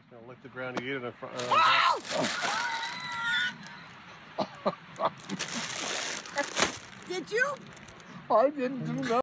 Gonna lick the ground to get it in front. Did you? I didn't do nothing.